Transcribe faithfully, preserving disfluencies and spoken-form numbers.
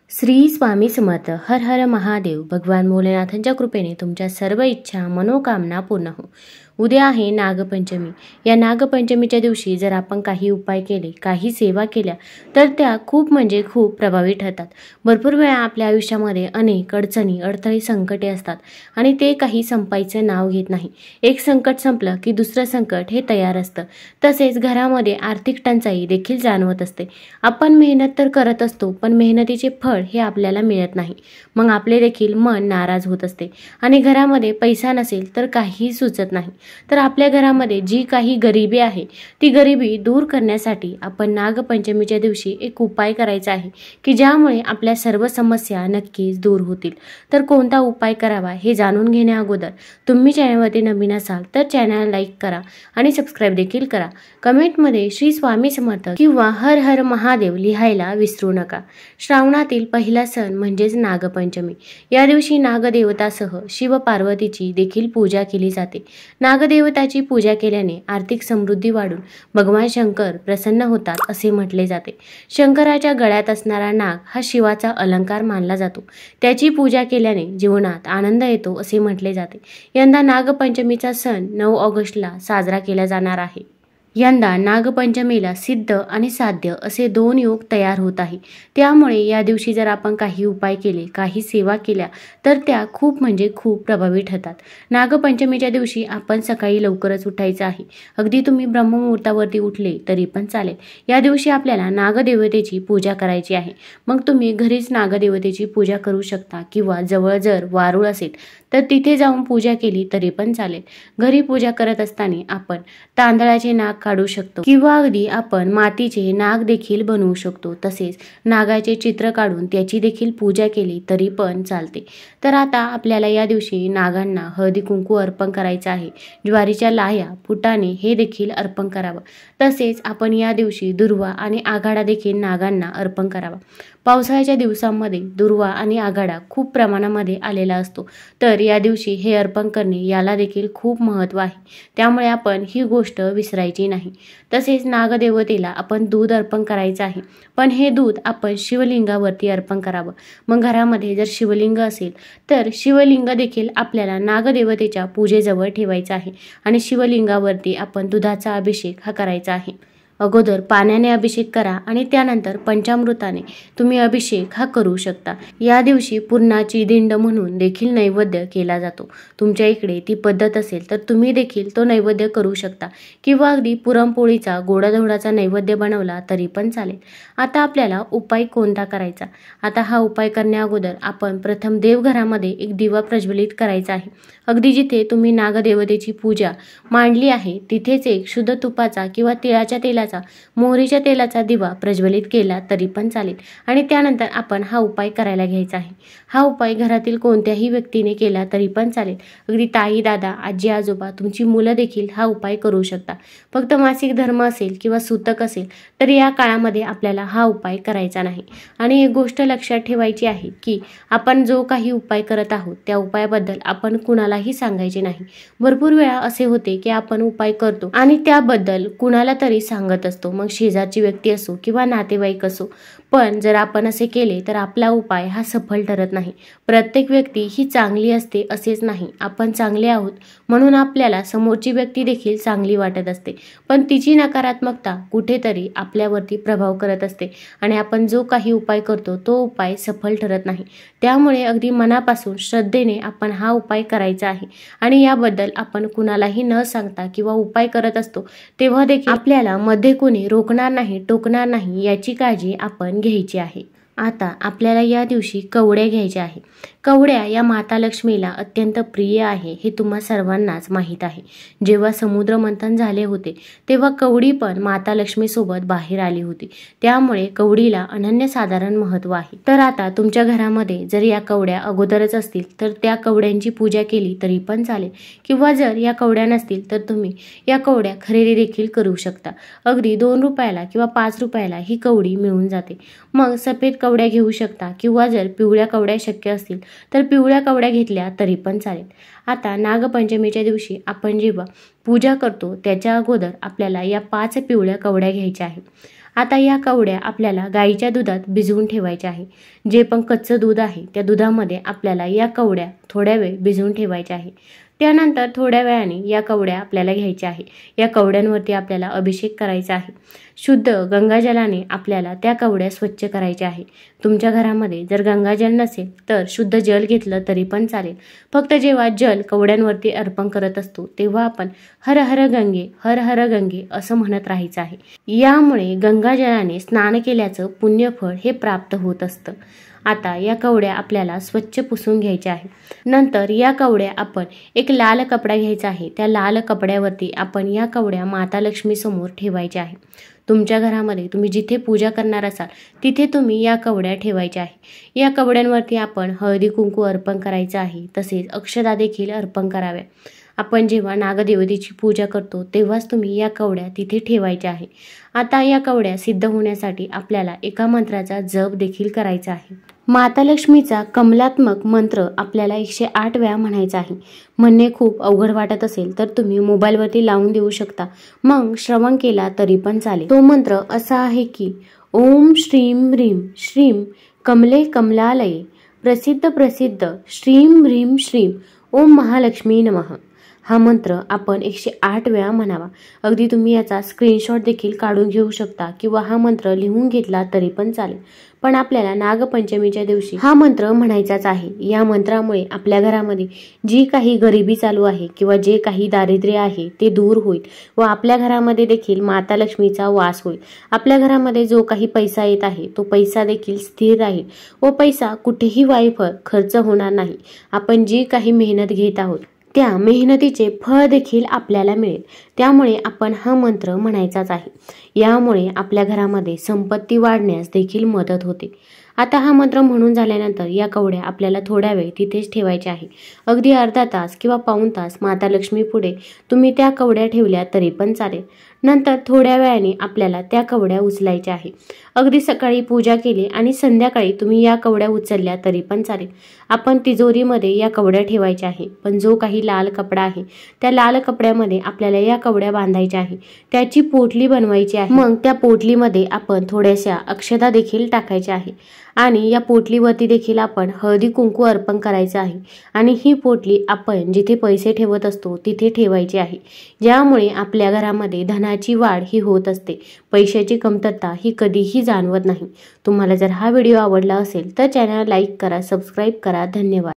श्री स्वामी समर्थ. हर हर महादेव. भगवान भोलेनाथांच्या कृपेने तुमच्या सर्व इच्छा मनोकामना पूर्ण हो. उद्या आहे नागपंचमी. या नागपंचमीच्या दिवशी जर आपण काही उपाय केले, काही सेवा केल्या तर त्या खूप म्हणजे खूप प्रभावी ठरतात. भरपूर वेळा आपल्या आयुष्यामध्ये अनेक अडचणी, अडथळे, संकटे असतात आणि ते काही संपायचं नाव घेत नाही. एक संकट संपलं की दुसरं संकट हे तयार असतं. तसेच घरामध्ये आर्थिक टंचाई देखील जाणवत असते. आपण मेहनत तर करत असतो, पण मेहनतीचे फळ हे आपल्याला मिळत नाही. मग आपले देखील मन नाराज होत असते आणि घरामध्ये पैसा नसेल तर काही सुचत नाही. तर आपल्या घरामध्ये जी काही गरिबी आहे ती गरिबी दूर करण्यासाठी आपण नागपंचमीच्या दिवशी एक उपाय करायचा आहे की ज्यामुळे आपल्या सर्व समस्या नक्कीच दूर होतील. तर कोणता उपाय करावा हे जाणून घेण्या अगोदर तुम्ही चॅनलवरती नवीन असाल तर चॅनल लाईक करा आणि सबस्क्राईब देखील करा. कमेंटमध्ये श्री स्वामी समर्थ किंवा हर हर महादेव लिहायला विसरू नका. श्रावणातील पहिला सण म्हणजेच नागपंचमी. या दिवशी नागदेवतासह शिव पार्वतीची देखील पूजा केली जाते. नागदेवताची पूजा केल्याने आर्थिक समृद्धी वाढून भगवान शंकर प्रसन्न होतात असे म्हटले जाते. शंकराच्या गळ्यात असणारा नाग हा शिवाचा अलंकार मानला जातो. त्याची पूजा केल्याने जीवनात आनंद येतो असे म्हटले जाते. यंदा नागपंचमीचा सण नऊ ऑगस्टला साजरा केला जाणार आहे. यंदा नागपंचमीला सिद्ध आणि साध्य असे दोन योग तयार होत आहे. त्यामुळे या दिवशी जर आपण काही उपाय केले, काही सेवा केल्या तर त्या खूप म्हणजे खूप प्रभावी ठरतात. नागपंचमीच्या दिवशी आपण सकाळी लवकरच उठायचं आहे. अगदी तुम्ही ब्रह्ममुहूर्तावरती उठले तरी पण चालेल. या दिवशी आपल्याला नागदेवतेची पूजा करायची आहे. मग तुम्ही घरीच नागदेवतेची पूजा करू शकता किंवा जवळ जर वारूळ असेल तर तिथे जाऊन पूजा केली तरी पण चालेल. घरी पूजा करत असताना आपण तांदळाचे नाग काढू शकतो किंवा अगदी आपण मातीचे नाग देखील बनवू शकतो. तसेच नागाचे चित्र काढून त्याची देखील पूजा केली तरी पण चालते. तर आता आपल्याला या दिवशी नागांना हळदी कुंकू अर्पण करायचं आहे. ज्वारीच्या लाह्या, फुटाणे हे देखील अर्पण करावं. तसेच आपण या दिवशी दुर्वा आणि आघाडा देखील नागांना अर्पण करावा. पावसाळ्याच्या दिवसांमध्ये दुर्वा आणि आघाडा खूप प्रमाणामध्ये आलेला असतो. तर या दिवशी हे अर्पण करणे याला देखील खूप महत्त्व आहे. त्यामुळे आपण ही गोष्ट विसरायची नाही. तसेच नागदेवतेला आपण दूध अर्पण करायचं आहे. पण हे दूध आपण शिवलिंगावरती अर्पण करावं. मग घरामध्ये जर शिवलिंग असेल तर शिवलिंग देखील आपल्याला नागदेवतेच्या पूजेजवळ ठेवायचं आहे आणि शिवलिंगावरती आपण दुधाचा अभिषेक हा करायचा आहे. अगोदर पाण्याने अभिषेक करा आणि त्यानंतर पंचामृताने तुम्ही अभिषेक हा करू शकता. या दिवशी पुरणाची दिंड म्हणून देखील नैवेद्य केला जातो. तुमच्या इकडे ती पद्धत असेल तर तुम्ही देखील तो नैवेद्य करू शकता किंवा अगदी पुरणपोळीचा गोडाधोडाचा नैवेद्य बनवला तरी पण चालेल. आता आपल्याला उपाय कोणता करायचा? आता हा उपाय करण्या अगोदर आपण प्रथम देवघरामध्ये एक दिवा प्रज्वलित करायचा आहे. अगदी जिथे तुम्ही नागदेवतेची पूजा मांडली आहे तिथेच एक शुद्ध तुपाचा किंवा तिळाच्या तेलाचा, मोहरीच्या तेलाचा दिवा प्रज्वलित केला तरी पण चालेल आणि त्यानंतर आपण हा उपाय करायला घ्यायचा आहे. हा उपाय घरातील कोणत्याही व्यक्तीने केला तरी पण चालेल. अगदी ताई, दादा, आजी, आजोबा, तुमची मुलं देखील हा उपाय करू शकता. फक्त मासिक धर्म असेल किंवा सूतक असेल तर या काळामध्ये आपल्याला हा उपाय करायचा नाही. आणि एक गोष्ट लक्षात ठेवायची आहे की आपण जो काही उपाय करत आहोत त्या उपायाबद्दल आपण कुणालाही सांगायचे नाही. भरपूर वेळा असे होते की आपण उपाय करतो आणि त्याबद्दल कुणाला तरी सांगत असतो, मग शेजारची व्यक्ती असो किंवा नातेवाईक असो. पण जर आपण असे केले तर आपला उपाय हा सफल ठरत नाही. प्रत्येक व्यक्ती ही चांगली असते असेच नाही. आपण चांगले आहोत म्हणून आपल्याला समोरची व्यक्ती देखील चांगली वाटत असते, पण तिची नकारात्मकता कुठेतरी आपल्यावरती प्रभाव करत असते आणि आपण जो काही उपाय करतो तो उपाय सफल ठरत नाही. त्यामुळे अगदी मनापासून श्रद्धेने आपण हा उपाय करायचा आहे आणि याबद्दल आपण कुणालाही न सांगता किंवा उपाय करत असतो तेव्हा देखील आपल्याला मध्ये कोणी रोखणार नाही, टोकणार नाही याची काळजी आपण घ्यायची आहे. आता आपल्याला या दिवशी कवड्या घ्यायच्या आहे. कवड्या या माता लक्ष्मीला अत्यंत प्रिय आहे हे तुम्हा सर्वांनाच माहीत आहे. जेव्हा समुद्र मंथन झाले होते तेव्हा कवडी पण माता लक्ष्मीसोबत बाहेर आली होती. त्यामुळे कवडीला अनन्यसाधारण महत्त्व आहे. तर आता तुमच्या घरामध्ये जर या कवड्या अगोदरच असतील तर त्या कवड्यांची पूजा केली तरी पण चालेल किंवा जर या कवड्या नसतील तर तुम्ही या कवड्या खरेदी देखील करू शकता. अगदी दोन रुपयाला किंवा पाच रुपयाला ही कवडी मिळून जाते. मग सफेद कवड्या घेऊ शकता किंवा जर पिवळ्या कवड्या शक्य असतील तर पिवळ्या कवड्या घेतल्या तरी पण चालेल. आता नागपंचमीच्या दिवशी आपण जेव्हा पूजा करतो त्याच्या अगोदर आपल्याला या पाच पिवळ्या कवड्या घ्यायच्या आहेत. आता या कवड्या आपल्याला गाईच्या दुधात भिजवून ठेवायच्या आहे। जे पण कच्चं दूध आहे त्या दुधामध्ये आपल्याला या कवड्या थोड्या वेळ भिजवून ठेवायच्या आहे। त्यानंतर थोड्या वेळाने या कवड्या आपल्याला घ्यायच्या आहे। या कवड्यांवरती आपल्याला अभिषेक करायचा आहे। शुद्ध गंगाजलाने आपल्याला त्या कवड्या स्वच्छ करायच्या आहे। तुमच्या घरामध्ये जर गंगाजल नसेल तर शुद्ध जल घेतलं तरी पण चालेल। फक्त जेव्हा जल कवड्यांवरती अर्पण करत असतो तेव्हा आपण हर हर गंगे हर हर गंगे असं म्हणत राहायचं आहे। यामुळे गंगाजलाने स्नान केल्याचं पुण्यफळ हे प्राप्त होत असतं। आता या कवड्या आपल्याला स्वच्छ पुसून घ्यायच्या आहे। नंतर या कवड्या आपण एक लाल कपडा घ्यायचा आहे। त्या लाल कपड्यावरती आपण या कवड्या माता लक्ष्मी समोर ठेवायच्या आहे। तुमच्या घरामध्ये तुम्ही जिथे पूजा करणार असाल तिथे तुम्ही या कवड्या ठेवायच्या आहे। या कवड्यांवरती आपण हळदी कुंकू अर्पण करायचं आहे, तसेच अक्षता देखील अर्पण कराव्या। आपण जेव्हा नागदेवतेची पूजा करतो तेव्हाच तुम्ही या कवड्या तिथे ठेवायच्या आहे। आता या कवड्या सिद्ध होण्यासाठी आपल्याला एका मंत्राचा जप देखील करायचा आहे। माता लक्ष्मीचा कमलात्मक मंत्र आपल्याला एकशे आठ वेळा म्हणायचा आहे। म्हणणे खूप अवघड वाटत असेल तर तुम्ही मोबाईलवरती लावून देऊ शकता, मग श्रवण केला तरी पण चालेल। तो मंत्र असा आहे की ओम श्रीम ह्रीम श्रीम कमले कमलालये प्रसिद्ध प्रसिद्ध श्रीम ह्रीम श्रीम ओम महालक्ष्मी नमः। हा मंत्र आपण एकशे आठ वेळा म्हणावा। अगदी तुम्ही याचा स्क्रीनशॉट देखील काढून घेऊ शकता किंवा हा मंत्र लिहून घेतला तरी पण चालेल। पण आपल्याला नागपंचमीच्या दिवशी हा मंत्र म्हणायचाच आहे। या मंत्रामुळे आपल्या घरामध्ये जी काही गरिबी चालू आहे किंवा जे काही दारिद्र्य आहे ते दूर होईल व आपल्या घरामध्ये देखील माता लक्ष्मीचा वास होईल। आपल्या घरामध्ये जो काही पैसा येत आहे तो पैसा देखील स्थिर राहील व पैसा कुठेही वायफळ खर्च होणार नाही। आपण जी काही मेहनत घेत आहोत त्या मेहनतीचे फळ देखील आपल्याला मिळेल। त्यामुळे आपण हा मंत्र म्हणायचाच आहे। यामुळे आपल्या घरामध्ये संपत्ती वाढण्यास देखील मदत होते। आता हा मंत्र म्हणून झाल्यानंतर या कवड्या आपल्याला थोड्या वेळ तिथेच ठेवायच्या आहे। अगदी अर्धा तास किंवा पाऊण तास माता लक्ष्मी पुढे तुम्ही त्या कवड्या ठेवल्या तरी पण चालेल। नंतर थोड्या वेळाने आपल्याला त्या कवड्या उचलायच्या आहे। अगदी सकाळी पूजा केली आणि संध्याकाळी तुम्ही या कवड्या उचलल्या तरी पण चालेल। आपण तिजोरीमध्ये या कवड्या ठेवायच्या आहे, पण जो काही लाल कपडा आहे त्या लाल कपड्यामध्ये आपल्याला या कवड्या बांधायच्या आहे। त्याची पोटली बनवायची आहे। मग त्या पोटलीमध्ये आपण थोड्याशा अक्षता देखील टाकायच्या आहे आणि या पोटलीवरती देखील आपण हळदी कुंकू अर्पण करायचं आहे आणि ही पोटली आपण जिथे पैसे ठेवत असतो तिथे ठेवायची आहे। ज्यामुळे आपल्या घरामध्ये धनाची वाढ ही होत असते, पैशाची कमतरता ही कधीही जाणवत नाही। तुम्हाला जर हा व्हिडिओ आवडला असेल तर चॅनल लाईक करा, सबस्क्राईब करा। धन्यवाद।